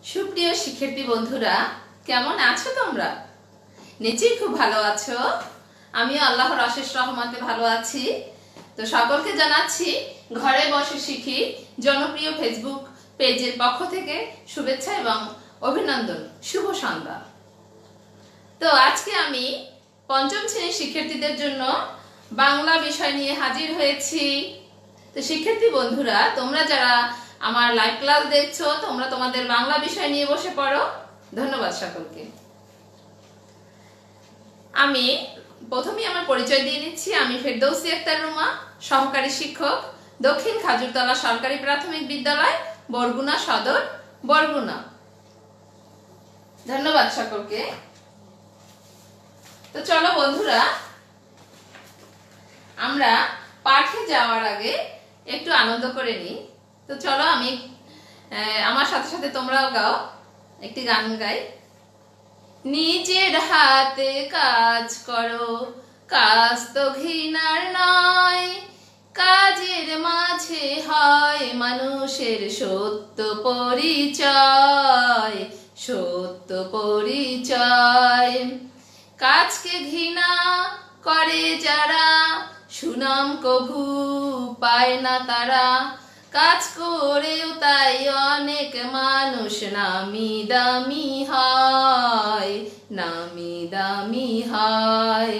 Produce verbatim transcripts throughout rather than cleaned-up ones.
সুপ্রিয় শিক্ষার্থী বন্ধুরা, কেমন আছো তোমরা? নিশ্চয়ই খুব ভালো আছো। আমিও আল্লাহর অশেষ রহমতে ভালো আছি। তো সকলকে জানাচ্ছি ঘরে বসে শিখি জনপ্রিয় ফেসবুক পেজের পক্ষ থেকে শুভেচ্ছা এবং অভিনন্দন, শুভ সন্ধ্যা। তো আজকে আমি পঞ্চম শ্রেণীর শিক্ষার্থীদের জন্য বাংলা বিষয় নিয়ে হাজির হয়েছি। তো শিক্ষার্থী বন্ধুরা, তোমরা যারা আমার লাইভ ক্লাস দেখছো, তোমরা তোমাদের বাংলা বিষয় নিয়ে বসে পড়ো। ধন্যবাদ সকলকে। আমি প্রথমেই আমার পরিচয় দিয়ে নিচ্ছি। আমি ফেরদৌসী আক্তার রুমা, সহকারী শিক্ষক, দক্ষিণ খাজুরতলা সরকারি প্রাথমিক বিদ্যালয়, বরগুনা সদর, বরগুনা। ধন্যবাদ সকলকে। তো চলো বন্ধুরা, আমরা পাঠে যাওয়ার আগে একটু আনন্দ করে নিই। তো চলো, আমি আমার সাথে সাথে তোমরাও গাও, একটি গান গাই। নিজের হাতে কাজ করো, কাজ তো ঘৃণার নয়, কাজের মাঝে হয় মানুষের সত্য পরিচয়, সত্য পরিচয়। কাজকে ঘৃণা করে যারা, সুনাম কভু পায় না তারা, কাজ করেও তাই অনেক মানুষ নামি দামি হয়, নামি দামি হয়।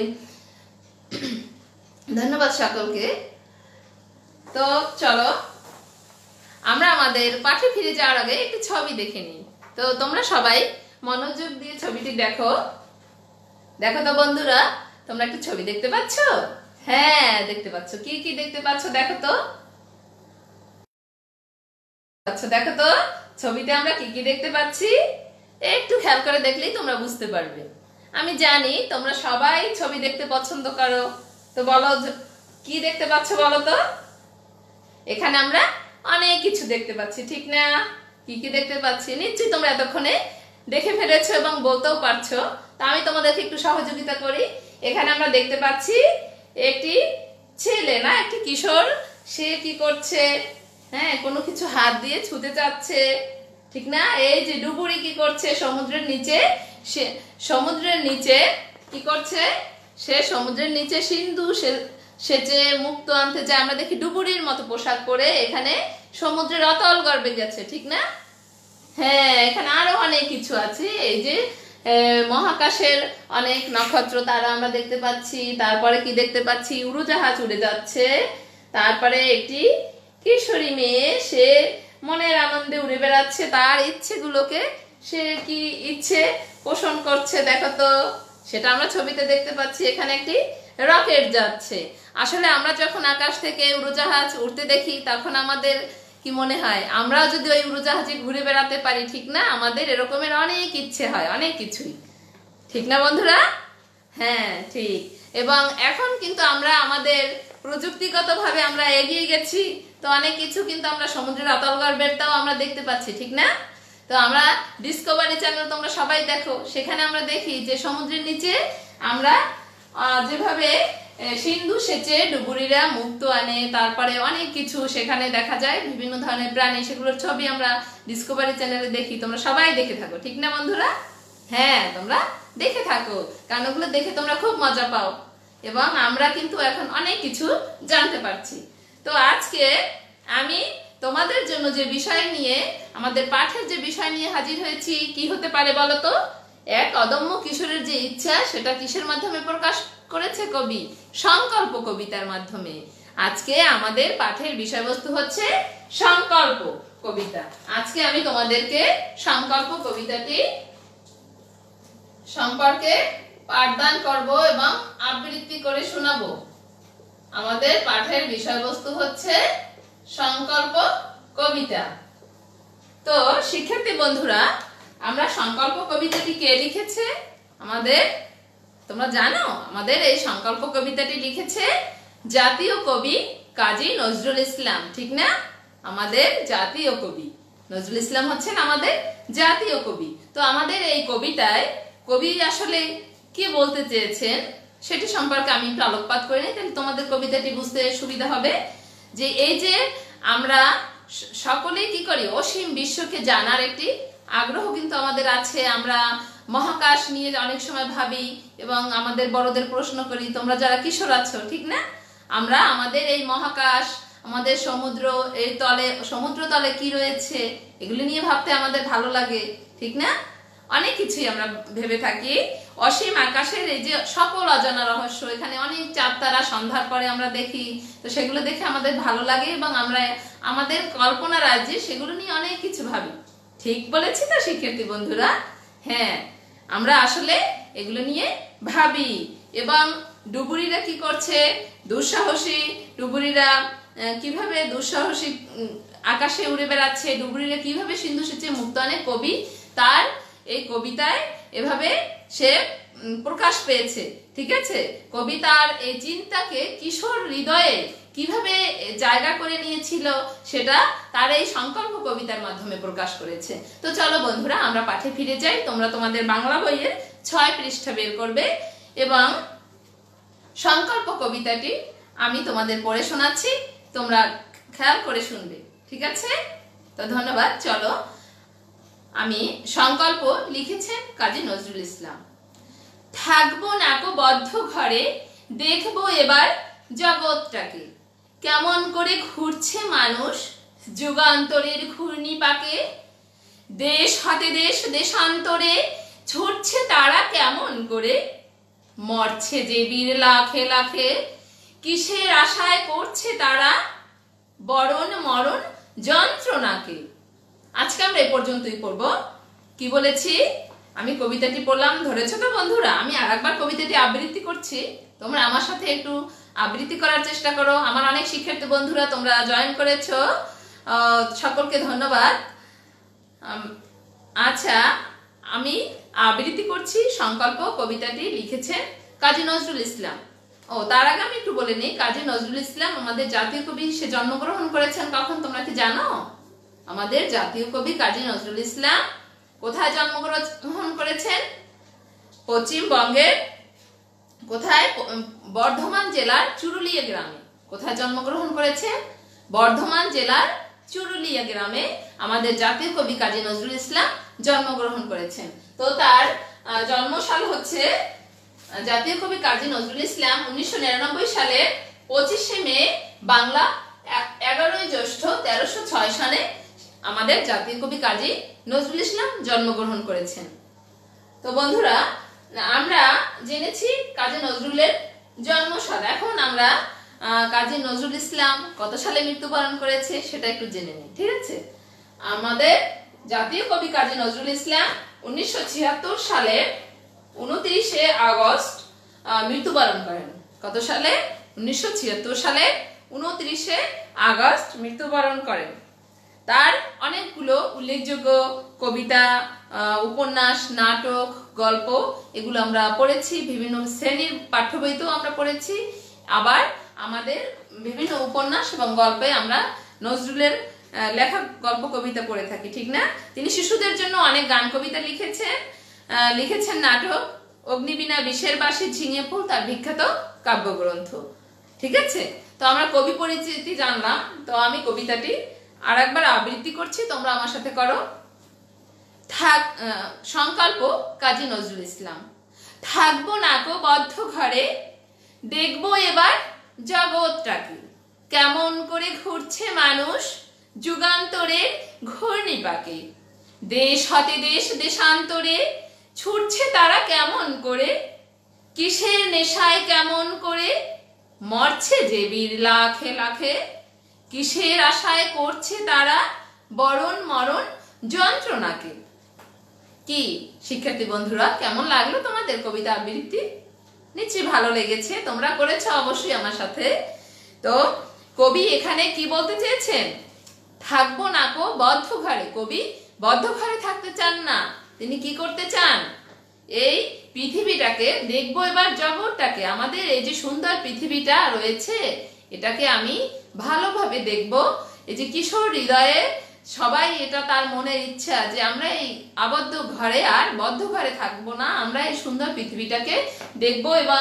ধন্যবাদ সকলকে। তো চলো, আমরা আমাদের পাঠে ফিরে যাওয়ার আগে একটি ছবি দেখে নিই। তো তোমরা সবাই মনোযোগ দিয়ে ছবিটি দেখো। দেখো তো বন্ধুরা, তোমরা একটি ছবি দেখতে পাচ্ছ? হ্যাঁ, দেখতে পাচ্ছ। কি কি দেখতে পাচ্ছ দেখো তো। আচ্ছা, দেখো তো ছবিতে আমরা কি কি দেখতে পাচ্ছি। একটু খেয়াল করে দেখলেই তোমরা বুঝতে পারবে। আমি জানি তোমরা সবাই ছবি দেখতে পছন্দ করো। তো বলো, কি দেখতে পাচ্ছ বলো তো। এখানে আমরা অনেক কিছু দেখতে পাচ্ছি, ঠিক না? কি কি দেখতে পাচ্ছি নিশ্চয়ই তোমরা এতক্ষণে দেখে ফেলেছো এবং বলতেও পারছো। তা আমি তোমাদেরকে একটু সহযোগিতা করি। এখানে আমরা দেখতে পাচ্ছি একটি ছেলে, না একটি কিশোর, সে কি করছে? হ্যাঁ, কোনো কিছু হাত দিয়ে ছুঁতে চাচ্ছে, ঠিক না? এই যে ডুবুরি কি করছে সমুদ্রের নিচে, সে সমুদ্রের নিচে কি করছে? সে সমুদ্রের নিচে সিন্ধু সেচে মুক্ত আনতে যায়। আমরা দেখি ডুবুরির মতো পোশাক পরে এখানে সমুদ্রের অতল গর্ভে গেছে, ঠিক না? হ্যাঁ, এখানে আরো অনেক কিছু আছে। এই যে মহাকাশের অনেক নক্ষত্র তারা আমরা দেখতে পাচ্ছি। তারপরে কি দেখতে পাচ্ছি? উড়োজাহাজ উড়ে যাচ্ছে। তারপরে একটি কিশোরী মেয়ে, সে মনের আনন্দে উড়ে বেড়াচ্ছে। তার ইচ্ছেগুলোকে সে কি ইচ্ছে পোষণ করছে দেখো তো, সেটা আমরা ছবিতে দেখতে পাচ্ছি। এখানে একটি রকেট যাচ্ছে। আসলে আমরা যখন আকাশ থেকে উড়োজাহাজ উড়তে দেখি, তখন আমাদের কি মনে হয়? আমরাও যদি ওই উড়োজাহাজে ঘুরে বেড়াতে পারি, ঠিক না? আমাদের এরকমের অনেক ইচ্ছে হয়, অনেক কিছুই, ঠিক না বন্ধুরা? হ্যাঁ, ঠিক। এবং এখন কিন্তু আমরা আমাদের প্রযুক্তিগত ভাবে আমরা এগিয়ে গেছি। তো অনেক কিছু কিন্তু আমরা সমুদ্রের অতল গর্ভেরটাও আমরা দেখতে পাচ্ছি, ঠিক না? তো আমরা ডিসকভারি চ্যানেল তোমরা সবাই দেখো, সেখানে আমরা দেখি যে সমুদ্রের নিচে আমরা যেভাবে সিন্ধু সেচে ডুবুরিরা মুক্ত আনে, তারপরে অনেক কিছু সেখানে দেখা যায়, বিভিন্ন ধরনের প্রাণী, সেগুলোর ছবি আমরা ডিসকভারি চ্যানেলে দেখি। তোমরা সবাই দেখে থাকো, ঠিক না বন্ধুরা? হ্যাঁ, তোমরা দেখে থাকো, কারণ ওগুলো দেখে তোমরা খুব মজা পাও এবং আমরা কিন্তু এখন অনেক কিছু জানতে পারছি। তো আজকে আমি তোমাদের জন্য যে বিষয় নিয়ে, আমাদের পাঠের যে বিষয় নিয়ে হাজির হয়েছি, কি হতে পারে বলো তো? এক অদম্য কিশোরের যে ইচ্ছা, সেটা কিসের মাধ্যমে প্রকাশ করেছে কবি? সংকল্প কবিতার মাধ্যমে। আজকে আমাদের পাঠের বিষয়বস্তু হচ্ছে সংকল্প কবিতা। আজকে আমি তোমাদেরকে সংকল্প কবিতাটি সম্পর্কে পাঠদান করব এবং আবৃত্তি করে শোনাবো। আমাদের পাঠের বিষয়বস্তু হচ্ছে সংকল্প কবিতা। তো শিক্ষার্থী বন্ধুরা, আমরা সংকল্প কবিতাটি কে লিখেছে আমাদের? তোমরা জানো? আমাদের এই সংকল্প কবিতাটি লিখেছে জাতীয় কবি কাজী নজরুল ইসলাম, ঠিক না? আমাদের জাতীয় কবি নজরুল ইসলাম হচ্ছেন আমাদের জাতীয় কবি। তো আমাদের এই কবিতায় কবি আসলে কি বলতে চেয়েছেন সেটি সম্পর্কে আমি একটু আলোকপাত করে নিই, তাহলে তোমাদের কবিতাটি বুঝতে সুবিধা হবে। যে এই যে আমরা সকলেই কি করি, অসীম বিশ্বকে জানার একটি আগ্রহ কিন্তু আমাদের আছে। আমরা মহাকাশ নিয়ে অনেক সময় ভাবি এবং আমাদের বড়দের প্রশ্ন করি, তোমরা যারা কিশোর আছো, ঠিক না? আমরা আমাদের এই মহাকাশ, আমাদের সমুদ্র, এই তলে সমুদ্র তলে কি রয়েছে এগুলো নিয়ে ভাবতে আমাদের ভালো লাগে, ঠিক না? অনেক কিছুই আমরা ভেবে থাকি। অসীম আকাশের এই যে সকল অজানা রহস্য, এখানে অনেক চাঁদ তারা সন্ধ্যার পরে আমরা দেখি, তো সেগুলো দেখে আমাদের ভালো লাগে এবং আমরা আমাদের কল্পনা রাজ্যে সেগুলো নিয়ে অনেক কিছু ভাবি। ঠিক বলেছি তো শিক্ষার্থী বন্ধুরা? হ্যাঁ, আমরা আসলে এগুলো নিয়ে ভাবি। এবং ডুবুরিরা কি করছে, দুঃসাহসী ডুবুরিরা কিভাবে দুঃসাহসী আকাশে উড়ে বেড়াচ্ছে, ডুবুরিরা কিভাবে সিন্ধু সেচে মুক্তানে কবি তার এই কবিতায় এভাবে সে প্রকাশ পেয়েছে, ঠিক আছে? কবি তার এই চিন্তাকে কিশোর হৃদয়ে কিভাবে জায়গা করে নিয়েছিল সেটা তার এই সংকল্প কবিতার মাধ্যমে প্রকাশ করেছে। তো চলো বন্ধুরা, আমরা পাঠে ফিরে যাই। তোমরা তোমাদের বাংলা বইয়ের ছয় পৃষ্ঠা বের করবে এবং সংকল্প কবিতাটি আমি তোমাদের পড়ে শোনাচ্ছি, তোমরা খেয়াল করে শুনবে, ঠিক আছে? তো ধন্যবাদ। চলো, আমি সংকল্প লিখেছেন কাজী নজরুল ইসলাম। থাকবো নাকো বদ্ধ ঘরে, দেখবো এবার জগৎটাকে, কেমন করে ঘুরছে মানুষ যুগান্তরের ঘূর্ণি পাকে। দেশ হতে দেশ দেশান্তরে ছুটছে তারা কেমন করে, মরছে যে বীর লাখে লাখে, কিসের আশায় করছে তারা বরণ মরণ যন্ত্রণাকে। আজকে আমরা এ পর্যন্তই পড়ব। কি বলেছি? আমি কবিতাটি পড়লাম, ধরেছো তো বন্ধুরা? আমি আর একবার কবিতাটি আবৃত্তি করছি, তোমরা আমার সাথে একটু আবৃত্তি করার চেষ্টা করো। আমার অনেক শিক্ষার্থী বন্ধুরা তোমরা জয়েন করেছো, সকলকে ধন্যবাদ। আচ্ছা, আমি আবৃত্তি করছি। সংকল্প কবিতাটি লিখেছেন কাজী নজরুল ইসলাম। ও, তার আগে আমি একটু বলে নিই, কাজী নজরুল ইসলাম আমাদের জাতীয় কবি। সে জন্মগ্রহণ করেছেন কখন তোমরা কি জানো? আমাদের জাতীয় কবি কাজী নজরুল ইসলাম কোথায় জন্মগ্রহণ করেছেন? পশ্চিমবঙ্গের কোথায়? বর্ধমান জেলার চুরুলিয়া গ্রামে। কোথায় জন্মগ্রহণ করেছেন? বর্ধমান জেলার চুরুলিয়া গ্রামে আমাদের জাতীয় কবি কাজী নজরুল ইসলাম জন্মগ্রহণ করেছেন। তো তার জন্মসাল হচ্ছে, জাতীয় কবি কাজী নজরুল ইসলাম উনিশশো নিরানব্বই সালে পঁচিশে মে বাংলা এগারোই জ্যৈষ্ঠ তেরোশো ছয় সালে আমাদের জাতীয় কবি কাজী নজরুল ইসলাম জন্মগ্রহণ করেছেন। তো বন্ধুরা, আমরা জেনেছি কাজী নজরুলের জন্মসাল। এখন আমরা কাজী নজরুল ইসলাম কত সালে মৃত্যুবরণ করেছে সেটা একটু জেনে নিই, ঠিক আছে? আমাদের জাতীয় কবি কাজী নজরুল ইসলাম উনিশশো ছিয়াত্তর সালে উনত্রিশে আগস্ট মৃত্যুবরণ করেন। কত সালে? উনিশশো ছিয়াত্তর সালে উনত্রিশে আগস্ট মৃত্যুবরণ করেন। তার অনেকগুলো উল্লেখযোগ্য কবিতা, উপন্যাস, নাটক, গল্প এগুলো আমরা পড়েছি, বিভিন্ন শ্রেণীর পাঠ্য বইতেও আমরা পড়েছি। আবার আমাদের বিভিন্ন উপন্যাস এবং গল্পে আমরা নজরুলের লেখা গল্প কবিতা পড়ে থাকি, ঠিক না? তিনি শিশুদের জন্য অনেক গান কবিতা লিখেছেন, লিখেছেন নাটক অগ্নিবীণা বিষের বাসি ঝিঙে ফুল তার বিখ্যাত কাব্যগ্রন্থ, ঠিক আছে? তো আমরা কবি পরিচিতি জানলাম। তো আমি কবিতাটি আর একবার আবৃত্তি করছি, তোমরা আমার সাথে করো। থাক সংকল্প কাজী নজরুল ইসলাম। থাকবো নাকো বদ্ধ ঘরে, দেখবো এবার জগৎটাকে, কেমন করে ঘুরছে মানুষ যুগান্তরের ঘূর্ণি পাকে। দেশ হতে দেশ দেশান্তরে ছুটছে তারা কেমন করে, কিসের নেশায় কেমন করে, মরছে যে বীর লাখে লাখে, কিসের আশায় করছে তারা বরণ মরণ যন্ত্রণাকে। কি শিক্ষার্থী বন্ধুরা, কেমন লাগলো তোমাদের কবিতা আবৃত্তি? নিশ্চয়ই ভালো লেগেছে, তোমরা করেছো অবশ্যই আমার সাথে। তো কবি এখানে কি বলতে চেয়েছেন? থাকবো নাকো বদ্ধ ঘরে। কবি বদ্ধ ঘরে থাকতে চান না, তিনি কি করতে চান? এই পৃথিবীটাকে দেখবো, এবার জগৎটাকে, আমাদের এই যে সুন্দর পৃথিবীটা রয়েছে এটাকে আমি ভালোভাবে দেখব। এই যে কিশোর হৃদয়ে সবাই, এটা তার মনের ইচ্ছা যে আমরা এই আবদ্ধ ঘরে আর বদ্ধ ঘরে থাকবো না, আমরা এই সুন্দর পৃথিবীটাকে দেখব এবং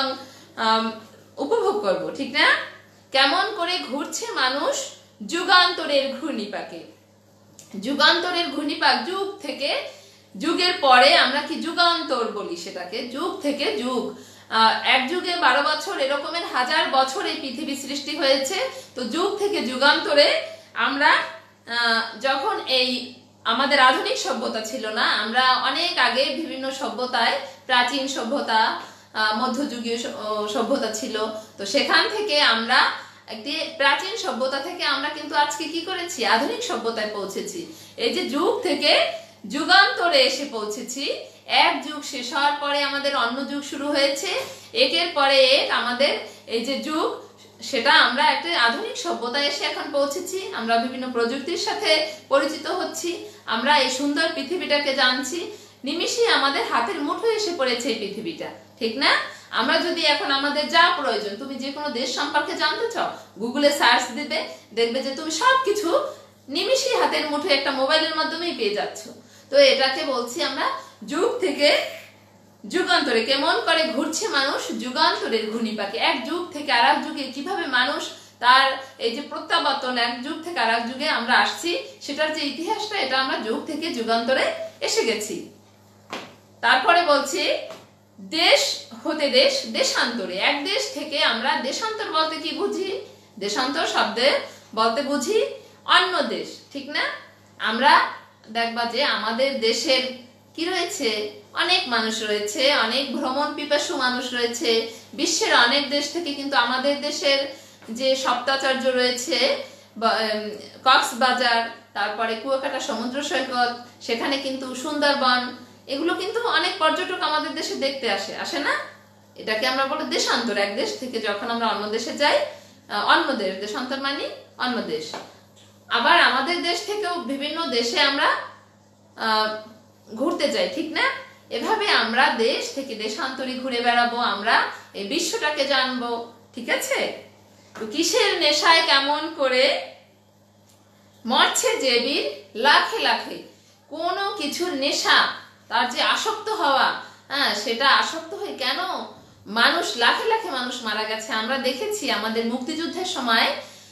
উপভোগ করব, ঠিক না? কেমন করে ঘুরছে মানুষ যুগান্তরের ঘূর্ণি পাকে। যুগান্তরের ঘূর্ণিপাক, যুগ থেকে যুগের পরে আমরা কি যুগান্তর বলি সেটাকে, যুগ থেকে যুগ, এক যুগে বারো বছর, এরকমের হাজার বছর এই পৃথিবী সৃষ্টি হয়েছে। তো যুগ থেকে যুগান্তরে আমরা যখন এই আমাদের আধুনিক সভ্যতা ছিল না, আমরা অনেক আগে বিভিন্ন সভ্যতায়, প্রাচীন সভ্যতা, মধ্যযুগীয় সভ্যতা ছিল, তো সেখান থেকে আমরা একটি প্রাচীন সভ্যতা থেকে আমরা কিন্তু আজকে কি করেছি, আধুনিক সভ্যতায় পৌঁছেছি। এই যে যুগ থেকে যুগান্তরে এসে পৌঁছেছি, এক যুগ শেষ হওয়ার পরে আমাদের অন্য যুগ শুরু হয়েছে, একের পরে এক আমাদের এই যে যুগ, সেটা আমরা একটা আধুনিক সভ্যতায় এসে এখন পৌঁছেছি। আমরা বিভিন্ন প্রযুক্তির সাথে পরিচিত হচ্ছি, আমরা এই সুন্দর পৃথিবীটাকে জানছি, নিমিষেই আমাদের হাতের মুঠোয় এসে পড়েছে এই পৃথিবীটা, ঠিক না? আমরা যদি এখন আমাদের যা প্রয়োজন, তুমি যে কোনো দেশ সম্পর্কে জানতে চাও, গুগলে সার্চ দিবে, দেখবে যে তুমি সবকিছু নিমিষেই হাতের মুঠোয় একটা মোবাইলের মাধ্যমেই পেয়ে যাচ্ছ। তো এটাকে বলছি আমরা যুগ থেকে যুগান্তরে। কেমন করে ঘুরছে মানুষ যুগান্তরের ঘূর্ণিপাকে, এক যুগ থেকে আর এক যুগে কিভাবে মানুষ তার এই যে প্রত্যাবর্তন, এক যুগ থেকে আর এক যুগে আমরা আসছি, সেটার যে ইতিহাসটা, এটা আমরা যুগ থেকে যুগান্তরে এসে গেছি। তারপরে বলছি দেশ হতে দেশ, দেশান্তরে, এক দেশ থেকে আমরা, দেশান্তর বলতে কি বুঝি, দেশান্তর শব্দে বলতে বুঝি অন্য দেশ, ঠিক না? আমরা দেখবা যে আমাদের দেশের কি রয়েছে, অনেক মানুষ রয়েছে, অনেক ভ্রমণ পিপাসু মানুষ রয়েছে, বিশ্বের অনেক দেশ থেকে কিন্তু আমাদের দেশের যে সপ্তাচার্য রয়েছে, কক্সবাজার, তারপরে কুয়াকাটা সমুদ্র সৈকত, সেখানে কিন্তু সুন্দরবন, এগুলো কিন্তু অনেক পর্যটক আমাদের দেশে দেখতে আসে, আসে না? এটাকে আমরা বলি দেশান্তর। এক দেশ থেকে যখন আমরা অন্য দেশে যাই, অন্য দেশ, দেশান্তর মানে অন্য দেশ। আবার আমাদের দেশ থেকেও বিভিন্ন দেশে আমরা আহ ঘুরতে যাই, ঠিক না? এভাবে আমরা দেশ থেকে দেশান্তরে ঘুরে বেড়াবো, আমরা এই বিশ্বটাকে জানবো, ঠিক আছে? তো কিসের নেশায় কেমন করে মরছে যে বীর লাখে লাখে, কোনো কিছুর নেশা, তার যে আসক্ত হওয়া, হ্যাঁ, সেটা আসক্ত হয়ে কেন মানুষ, লাখে লাখে মানুষ মারা গেছে। আমরা দেখেছি আমাদের মুক্তিযুদ্ধের সময়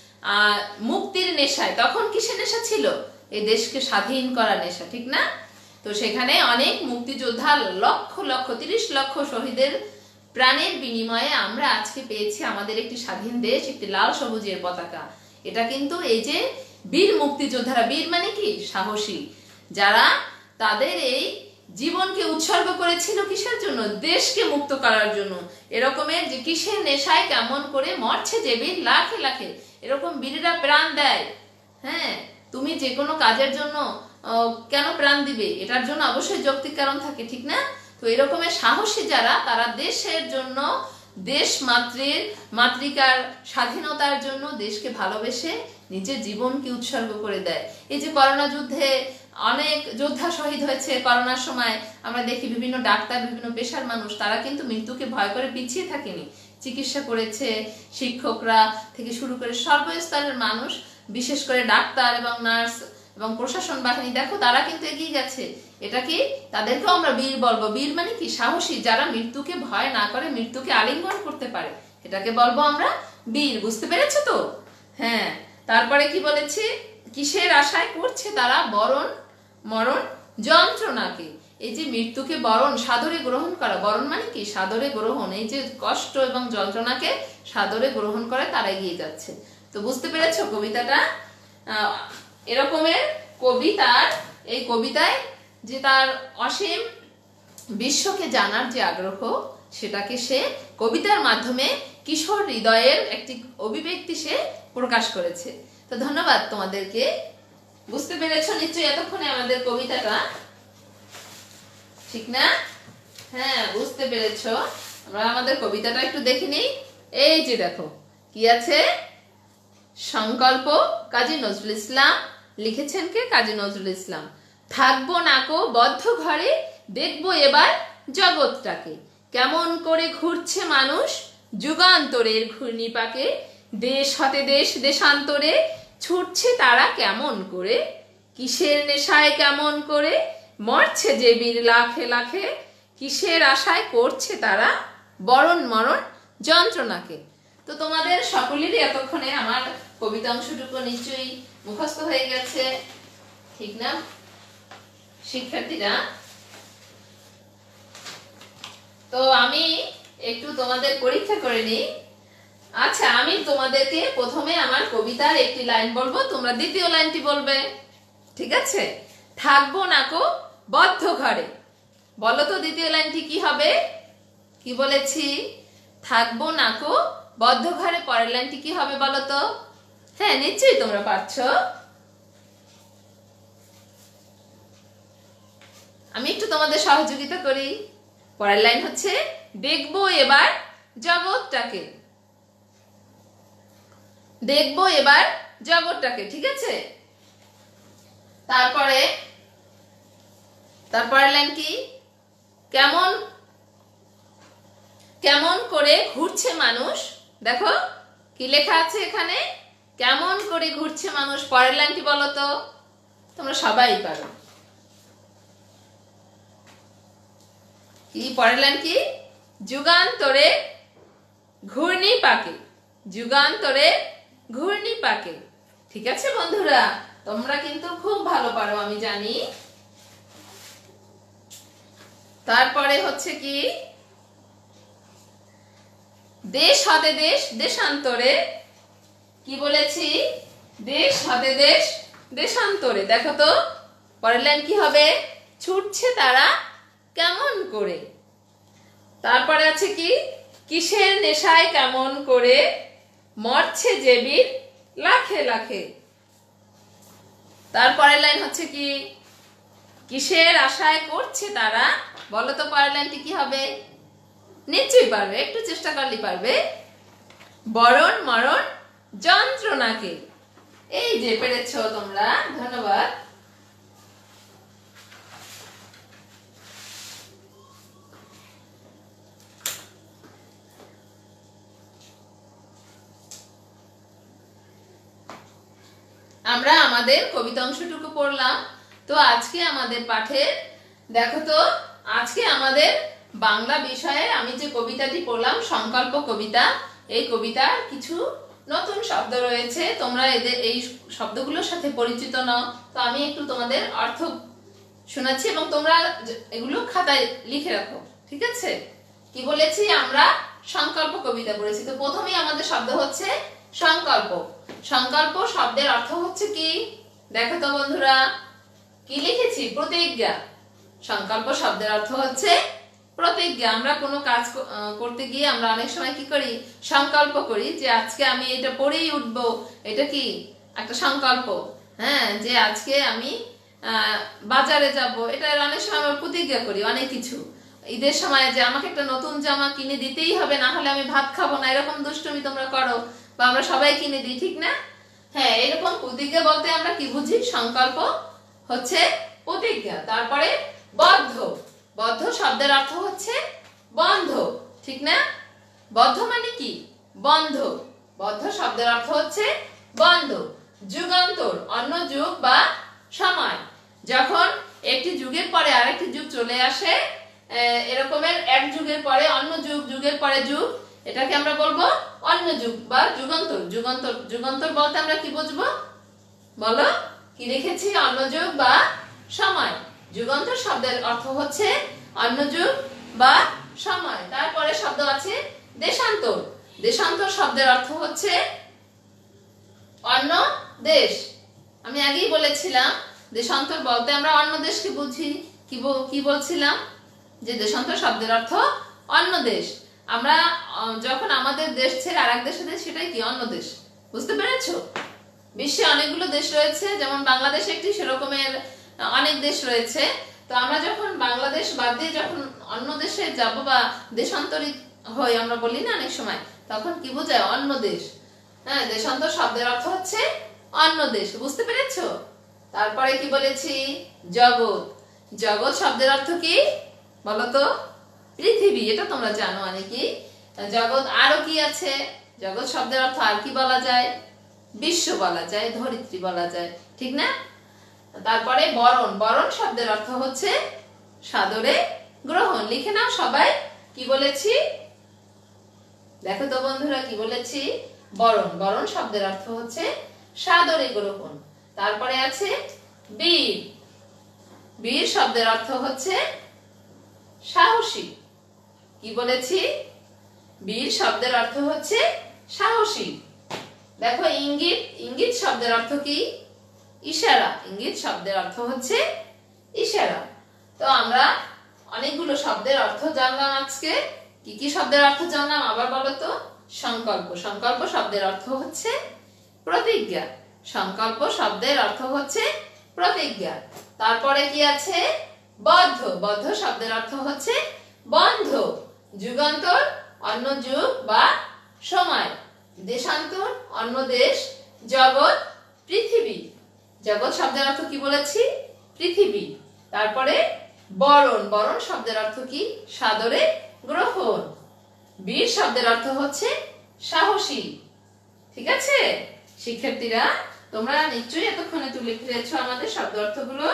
আহ মুক্তির নেশায়, তখন কিসের নেশা ছিল, এই দেশকে স্বাধীন করার নেশা, ঠিক না? তো সেখানে অনেক মুক্তিযোদ্ধা, লক্ষ লক্ষ, তিরিশ লক্ষ শহীদের প্রাণের বিনিময়ে আমরা আজকে পেয়েছি আমাদের একটি স্বাধীন দেশ, একটি লাল সবুজের পতাকা। এটা কিন্তু এই যে বীর মুক্তিযোদ্ধারা, বীর মানে কি, সাহসী, যারা তাদের এই জীবনকে উৎসর্গ করেছিল কিসের জন্য, দেশকে মুক্ত করার জন্য। এরকমের যে কিসের নেশায় কেমন করে মরছে যে বীর লাখে লাখে, এরকম বীরেরা প্রাণ দেয়। হ্যাঁ, তুমি যে কোনো কাজের জন্য কেন প্রাণ দিবে, এটার জন্য অবশ্যই যৌক্তিক কারণ থাকে, ঠিক না? তো এরকমের সাহসী যারা, তারা দেশের জন্য, দেশ মাতৃর মাতৃকার স্বাধীনতার জন্য দেশকে ভালোবেসে নিজের জীবনকে উৎসর্গ করে দেয়। এই যে করোনা যুদ্ধে অনেক যোদ্ধা শহীদ হয়েছে, করোনার সময় আমরা দেখি বিভিন্ন ডাক্তার, বিভিন্ন পেশার মানুষ, তারা কিন্তু মৃত্যুকে ভয় করে পিছিয়ে থাকেনি, চিকিৎসা করেছে। শিক্ষকরা থেকে শুরু করে সর্বস্তরের মানুষ, বিশেষ করে ডাক্তার এবং নার্স এবং প্রশাসন বাহিনী, দেখো তারা কিন্তু এগিয়ে গেছে। এটা কি, তাদেরকেও আমরা বীর বলবো। বীর মানে কি, সাহসী, যারা মৃত্যুকে ভয় না করে, মৃত্যুকে আলিঙ্গন করতে পারে, এটাকে বলবো আমরা বীর। বুঝতে পেরেছো তো? হ্যাঁ, তারপরে কি বলেছি, কিসের আশায় করছে তারা বরণ মরণ যন্ত্রণাকে। এই যে মৃত্যুকে বরণ, সাদরে গ্রহণ করা, বরণ মানে কি, সাদরে গ্রহণ, এই যে কষ্ট এবং যন্ত্রণাকে সাদরে গ্রহণ করে তারা এগিয়ে যাচ্ছে। তো বুঝতে পেরেছো কবিতাটা? আহ এরকমের কবিতার, এই কবিতায় যে তার অসীম বিশ্বকে জানার যে আগ্রহ, সেটাকে সে কবিতার মাধ্যমে কিশোর হৃদয়ের একটি অভিব্যক্তি সে প্রকাশ করেছে। তো ধন্যবাদ তোমাদেরকে। বুঝতে পেরেছো নিশ্চয়ই এতক্ষণে আমাদের কবিতাটা, ঠিক না? হ্যাঁ, বুঝতে পেরেছো। আমরা আমাদের কবিতাটা একটু দেখে নিই। এই যে দেখো কি আছে, সংকল্প, কাজী নজরুল ইসলাম। লিখেছেন কে? কাজী নজরুল ইসলাম। থাকবো নাকো বদ্ধ ঘরে, দেখবো এবার জগৎটাকে, কেমন করে ঘুরছে মানুষ যুগান্তরের ঘূর্ণিপাকে, দেশ হতে দেশ দেশান্তরে ছুটছে তারা কেমন করে, কিসের নেশায় কেমন করে মরছে যে বীর লাখে লাখে, কিসের আশায় করছে তারা বরণ মরণ যন্ত্রণাকে। তো তোমাদের সকলেরই এতক্ষণে আমার কবিতা অংশটুকু নিশ্চয়ই মুখস্থ হয়ে গেছে। ঠিক না শিক্ষার্থীরা? তো আমি একটু তোমাদের পরীক্ষা করে নিই। আচ্ছা, আমি তোমাদেরকে প্রথমে আমার কবিতার একটি লাইন বলবো, তোমরা দ্বিতীয় লাইনটি বলবে, ঠিক আছে? থাকবো নাকো বদ্ধ ঘরে, বলো তো দ্বিতীয় লাইনটি কি হবে? কি বলেছি? থাকবো নাকো বদ্ধ ঘরে, পরের লাইনটি কি হবে বলো তো? হ্যাঁ, নিশ্চয়ই তোমরা পারছো। আমি একটু তোমাদের সহযোগিতা করি। পরের লাইন হচ্ছে দেখবো এবার জগৎটাকে, দেখবো এবার জগৎটাকে, ঠিক আছে? তারপরে তারপরের লাইন কি? কেমন কেমন করে ঘুরছে মানুষ, দেখো কি লেখা আছে এখানে, কেমন করে ঘুরছে মানুষ। পরের লাইনটি বলো তো, তোমরা সবাই পারো। কি পরের লাইন কি? যুগান্তরে ঘূর্ণি পাকে, যুগান্তরে ঘূর্ণি পাকে, ঠিক আছে বন্ধুরা? তোমরা কিন্তু খুব ভালো পারো আমি জানি। তারপরে হচ্ছে কি? দেশ হতে দেশ দেশান্তরে, কি বলেছি? দেশ হতে দেশ দেশান্তরে, দেখো তো পরের লাইন কি হবে? ছুটছে তারা কেমন করে। তারপরে আছে কি? কিসের নেশায় কেমন করে মরছে যে বীর লাখে লাখে। তারপরের লাইন হচ্ছে কি? কিসের আশায় করছে তারা, বলো তো পরের লাইনটি কি হবে? নিশ্চয়ই পারবে, একটু চেষ্টা করলে পারবে। বরণ মরণ যন্ত্রণাকে। এই যে পেরেছো তোমরা, ধন্যবাদ। আমরা আমাদের কবিতা অংশটুকু পড়লাম। তো আজকে আমাদের পাঠে দেখো তো, আজকে আমাদের বাংলা বিষয়ে আমি যে কবিতাটি পড়লাম সংকল্প কবিতা, এই কবিতার কিছু নতুন শব্দ রয়েছে, তোমরা এদের এই শব্দগুলোর সাথে পরিচিত নও। তো আমি একটু তোমাদের অর্থ শোনাচ্ছি এবং তোমরা এগুলো খাতায় লিখে রাখো, ঠিক আছে? কি বলেছি? আমরা সংকল্প কবিতা পড়েছি। তো প্রথমেই আমাদের শব্দ হচ্ছে সংকল্প। সংকল্প শব্দের অর্থ হচ্ছে কি? দেখো তো বন্ধুরা, কি লিখেছি? প্রতিজ্ঞা। সংকল্প শব্দের অর্থ হচ্ছে প্রতিজ্ঞা। আমরা কোনো কাজ করতে গিয়ে আমরা অনেক সময় কি করি? সংকল্প করি যে আজকে আমি এটা পড়েই উঠবো, এটা কি একটা সংকল্প। হ্যাঁ, যে আজকে আমি বাজারে যাব, এটা অনেক সময় আমরা প্রতিজ্ঞা করি অনেক কিছু। ঈদের সময় যে আমাকে একটা নতুন জামা কিনে দিতেই হবে, না হলে আমি ভাত খাবো না, এরকম দুষ্টুমি তোমরা করো বা আমরা সবাই কিনে দিই, ঠিক না? হ্যাঁ, এরকম প্রতিজ্ঞা বলতে আমরা কি বুঝি? সংকল্প হচ্ছে প্রতিজ্ঞা। তারপরে বদ্ধ। বদ্ধ শব্দের অর্থ হচ্ছে বন্ধ, ঠিক না? বদ্ধ মানে কি? বন্ধ। বদ্ধ শব্দের অর্থ হচ্ছে বন্ধ। যুগান্তর, অন্য যুগ বা সময়। যখন একটি যুগের পরে আরেকটি যুগ চলে আসে, এরকমের এক যুগের পরে অন্য যুগ, যুগের পরে যুগ, এটাকে আমরা বলবো অন্য যুগ বা যুগান্তর। যুগান্তর যুগান্তর বলতে আমরা কি বুঝবো বলো? কি লিখেছি? অন্য যুগ বা সময়। যুগান্তর শব্দের অর্থ হচ্ছে অন্য যুগ বা সময়। তারপরে শব্দ আছে দেশান্তর। দেশান্তর শব্দের অর্থ হচ্ছে অন্য দেশ। আমি আগেই বলেছিলাম দেশান্তর বলতে আমরা অন্য দেশকে বুঝি। কি কি বলছিলাম? যে দেশান্তর শব্দের অর্থ অন্য দেশ। আমরা যখন আমাদের দেশ ছেড়ে আরেক দেশে যাই, সেটাই কি? অন্য দেশ। বুঝতে পেরেছো? বিশ্বে অনেকগুলো দেশ রয়েছে, যেমন বাংলাদেশ একটি, সেরকমের অনেক দেশ রয়েছে। তো আমরা যখন বাংলাদেশ বাদ দিয়ে যখন অন্য দেশে যাব বা দেশান্তরিত হই, আমরা বলি না অনেক সময়, তখন কি বোঝায়? অন্য দেশ। হ্যাঁ, দেশান্তর শব্দের অর্থ হচ্ছে অন্য দেশ। বুঝতে পেরেছো? তারপরে কি বলেছি? জগৎ। জগৎ শব্দের অর্থ কি বলতো? পৃথিবী। এটা তোমরা জানো অনেকেই। জগৎ আরো কি আছে? জগৎ শব্দের অর্থ আর কি বলা যায়? বিশ্ব বলা যায়, ধরিত্রী বলা যায়, ঠিক না? তারপরে বরণ। বরণ শব্দের অর্থ হচ্ছে সাদরে গ্রহণ। লিখে নাও সবাই। কি বলেছি দেখো তো বন্ধুরা, কি বলেছি? বরণ। বরণ শব্দের অর্থ হচ্ছে সাদরে গ্রহণ। তারপরে আছে বীর। বীর শব্দের অর্থ হচ্ছে সাহসী। কি বলেছি? বীর শব্দের অর্থ হচ্ছে সাহসী। দেখো ইঙ্গিত, ইঙ্গিত শব্দের অর্থ কি? ইশারা। ইঙ্গিত শব্দের অর্থ হচ্ছে ইশারা। তো আমরা অনেকগুলো শব্দের অর্থ জানলাম আজকে। কি কি শব্দের অর্থ জানলাম আবার বলো তো? সংকল্প। সংকল্প শব্দের অর্থ হচ্ছে প্রতিজ্ঞা। সংকল্প শব্দের অর্থ হচ্ছে প্রতিজ্ঞা। তারপরে কি আছে? বদ্ধ। বদ্ধ শব্দের অর্থ হচ্ছে বন্ধ। যুগান্তর, অন্য যুগ বা সময়। দেশান্তর, অন্য দেশ। জগৎ, পৃথিবী। জগৎ শব্দের অর্থ কি বলেছি? পৃথিবী। তারপরে বরণ। বরণ শব্দের অর্থ কি? সাদরে গ্রহণ। বীর শব্দের অর্থ হচ্ছে সাহসী। ঠিক আছে শিক্ষার্থীরা, তোমরা নিশ্চয়ই এতক্ষণে তুলে ফেলেছো আমাদের শব্দ অর্থগুলো।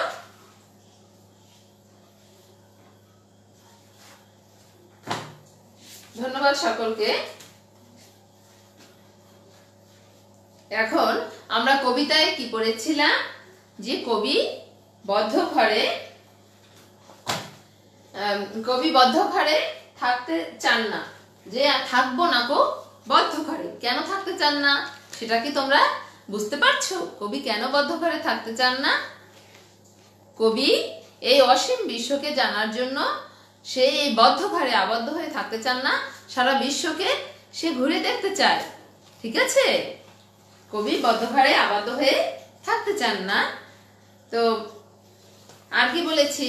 ধন্যবাদ সকলকে। এখন আমরা কবিতায় কি পড়েছিলাম? যে কবি বদ্ধ ঘরে কবি বদ্ধ ঘরে থাকতে চান না। যে থাকবো না গো বদ্ধ ঘরে। কেন থাকতে চান না সেটা কি তোমরা বুঝতে পারছো? কবি কেন বদ্ধ ঘরে থাকতে চান না? কবি এই অসীম বিশ্বকে জানার জন্য সে এই বদ্ধ ঘরে আবদ্ধ হয়ে থাকতে চান না, সারা বিশ্বকে সে ঘুরে দেখতে চায়। ঠিক আছে, কবি বদ্ধ ঘরে আবদ্ধ হয়ে থাকতে চান না। তো আর কি বলেছি?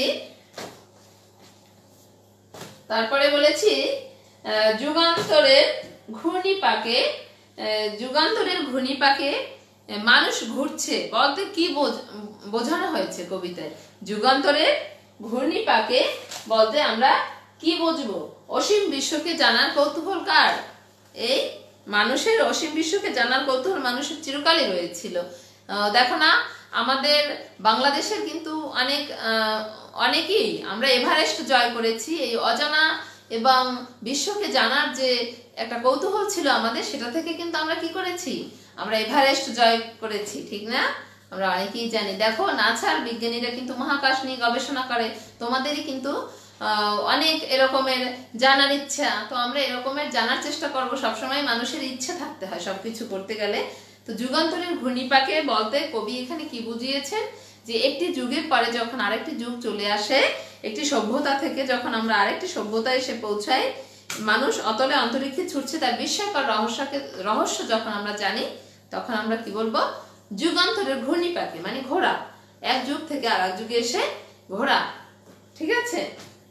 তারপরে বলেছি যুগান্তরের ঘূর্ণিপাকে, যুগান্তরের ঘূর্ণিপাকে মানুষ ঘুরছে বলতে কি বোঝানো হয়েছে কবিতায়? যুগান্তরের ঘূর্ণিপাকে বলতে আমরা কি বুঝবো? অসীম বিশ্বকে জানার কৌতূহল কার? এই মানুষের। অসীম বিশ্বকে জানার কৌতূহল মানুষের চিরকালই রয়েছিল। দেখো না, আমাদের বাংলাদেশের কিন্তু অনেক অনেকেই আমরা এভারেস্ট জয় করেছি। এই অজানা এবং বিশ্বকে জানার যে একটা কৌতূহল ছিল আমাদের, সেটা থেকে কিন্তু আমরা কি করেছি? আমরা এভারেস্ট জয় করেছি, ঠিক না? আমরা অনেকেই জানি। দেখো নাসার বিজ্ঞানীরা কিন্তু মহাকাশ নিয়ে গবেষণা করে। তোমাদেরই কিন্তু অনেক এরকমের জানার ইচ্ছা। তো আমরা এরকমের জানার চেষ্টা করব। সবসময় মানুষের ইচ্ছা থাকতে হয় সবকিছু করতে গেলে। তো যুগান্তরের ঘূর্ণিপাকে বলতে কবি এখানে কি বুঝিয়েছেন? যে একটি যুগের পরে যখন আরেকটি যুগ চলে আসে, একটি সভ্যতা থেকে যখন আমরা আরেকটি সভ্যতায় এসে পৌঁছাই, মানুষ অতলে অন্তরিক্ষে ছুটছে তার বিস্ময়কর রহস্যকে রহস্য যখন আমরা জানি, তখন আমরা কি বলবো? যুগান্তরের ঘূর্ণিপাকে, মানে ঘোরা। এক যুগ থেকে আর এক যুগে এসে ঘোরা। ঠিক আছে,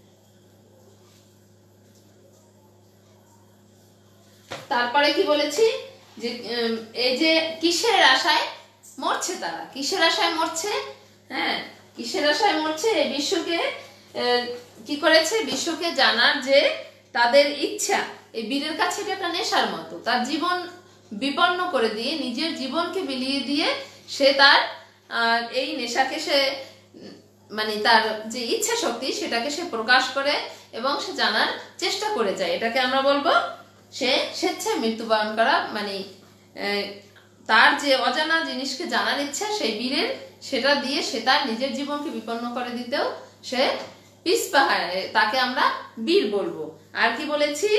তারপরে কি বলেছি? যে এই যে কিসের আশায় মরছে তারা? কিসের আশায় মরছে? হ্যাঁ, কিসের আশায় মরছে? বিশ্বকে কি করেছে? বিশ্বকে জানার যে তাদের ইচ্ছা, এই বীরের কাছে এটা একটা নেশার মতো। তার জীবন বিপন্ন করে দিয়ে, নিজের জীবনকে বিলিয়ে দিয়ে সে তার এই নেশাকে সে মানে তার যে ইচ্ছা শক্তি সেটাকে সে প্রকাশ করে এবং সে জানার চেষ্টা করে যায়। এটাকে আমরা বলবো সে স্বেচ্ছায় মৃত্যুবরণ করা। মানে তার যে অজানা জিনিসকে জানার ইচ্ছা সেই বীরের, সেটা দিয়ে সে তার নিজের জীবনকে বিপন্ন করে দিতেও সে পিছপা হয়, তাকে আমরা বীর বলবো। আর কি বলেছি?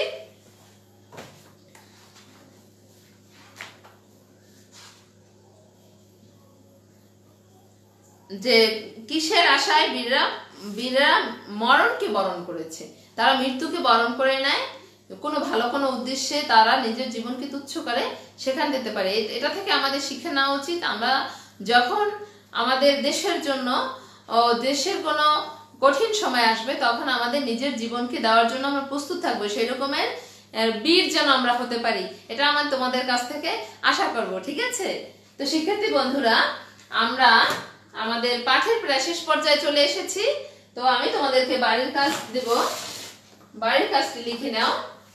যে কিসের আশায় বীররা বীররা মরণকে বরণ করেছে। তারা মৃত্যুকে বরণ করে নেয় কোনো ভালো কোনো উদ্দেশ্যে। তারা নিজের জীবনকে তুচ্ছ করে সেখান দিতে পারে। এটা থেকে আমাদের শিক্ষা নেওয়া উচিত। আমরা যখন আমাদের দেশের জন্য ও দেশের কোনো কঠিন সময় আসবে, তখন আমাদের নিজের জীবনকে দেওয়ার জন্য আমরা প্রস্তুত থাকবো। সেই রকমের বীর যেন আমরা হতে পারি, এটা আমার তোমাদের কাছ থেকে আশা করব। ঠিক আছে, তো শিক্ষার্থী বন্ধুরা, আমরা আমাদের পাঠের প্রায় শেষ পর্যায়ে চলে এসেছি। তো আমি তোমাদেরকে বাড়ির কাজ দেব, বাড়ির কাজটি লিখে নাও।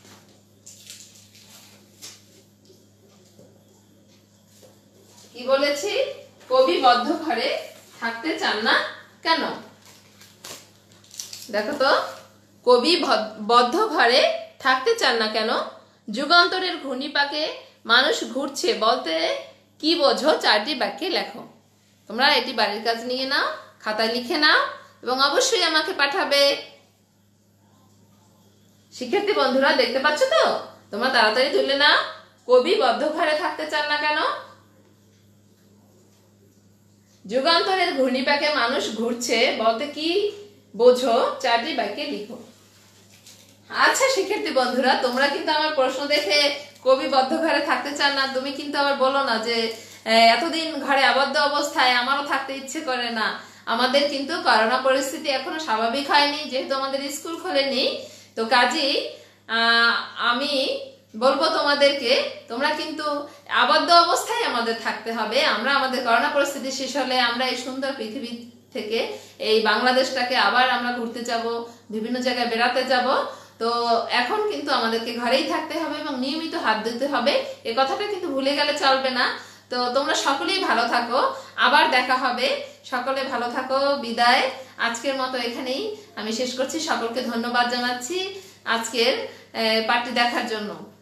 কি বলেছি? কবি বদ্ধ ঘরে থাকতে চান না কেন? দেখো তো, কবি বদ্ধ ঘরে থাকতে চান না কেন? যুগান্তরের ঘূর্ণিপাকে মানুষ ঘুরছে বলতে কি বোঝো? চারটি বাক্যে লেখো। তোমরা এটি বাড়ির কাজ নিয়ে নাও, খাতায় লিখে নাও এবং অবশ্যই আমাকে পাঠাবে। শিক্ষার্থী বন্ধুরা দেখতে পাচ্ছ তো? তোমরা তাড়াতাড়ি তুলে নাও। কবি বদ্ধ ঘরে থাকতে চান না কেন? যুগান্তরের ঘূর্ণিপাকে মানুষ ঘুরছে বলতে কি বোঝো? চারটি বাক্যে লিখো। আচ্ছা শিক্ষার্থী বন্ধুরা, তোমরা কিন্তু আমার প্রশ্ন দেখে কবি বদ্ধ ঘরে থাকতে চান না, তুমি কিন্তু আবার বলো না যে এতদিন ঘরে আবদ্ধ অবস্থায় আমারও থাকতে ইচ্ছে করে না। আমাদের কিন্তু করোনা পরিস্থিতি এখনো স্বাভাবিক হয়নি, যেহেতু আমাদের স্কুল খোলেনি। তো কাজেই আমি বলবো তোমাদেরকে, তোমরা কিন্তু আবদ্ধ অবস্থায় আমাদের থাকতে হবে। আমরা আমাদের করোনা পরিস্থিতি শেষ হলে আমরা এই সুন্দর পৃথিবী থেকে এই বাংলাদেশটাকে আবার আমরা ঘুরতে যাব, বিভিন্ন জায়গায় বেড়াতে যাব। তো এখন কিন্তু আমাদেরকে ঘরেই থাকতে হবে এবং নিয়মিত হাত ধুতে হবে, এ কথাটা কিন্তু ভুলে গেলে চলবে না। তো তোমরা সকলেই ভালো থাকো, আবার দেখা হবে। সকলে ভালো থাকো, বিদায়। আজকের মতো এখানেই আমি শেষ করছি। সকলকে ধন্যবাদ জানাচ্ছি আজকের পার্টি দেখার জন্য।